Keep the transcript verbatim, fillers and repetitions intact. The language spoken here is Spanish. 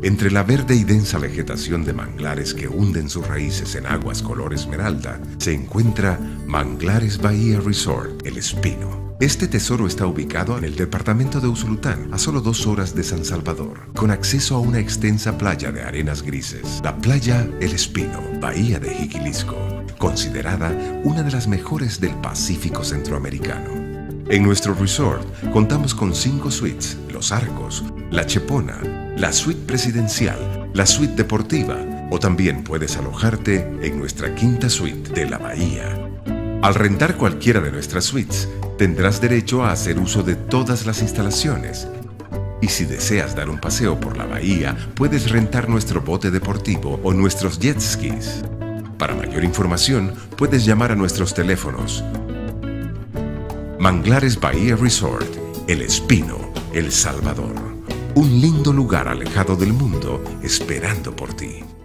Entre la verde y densa vegetación de manglares que hunden sus raíces en aguas color esmeralda, se encuentra Manglares Bahía Resort, El Espino. Este tesoro está ubicado en el departamento de Usulután, a solo dos horas de San Salvador, con acceso a una extensa playa de arenas grises. La playa El Espino, Bahía de Jiquilisco, considerada una de las mejores del Pacífico Centroamericano. En nuestro resort contamos con cinco suites: Los Arcos, La Chepona, la suite presidencial, la suite deportiva, o también puedes alojarte en nuestra quinta suite de la Bahía. Al rentar cualquiera de nuestras suites, tendrás derecho a hacer uso de todas las instalaciones. Y si deseas dar un paseo por la bahía, puedes rentar nuestro bote deportivo o nuestros jet skis. Para mayor información, puedes llamar a nuestros teléfonos. Manglares Bahía Resort, El Espino, El Salvador. Un lindo lugar alejado del mundo, esperando por ti.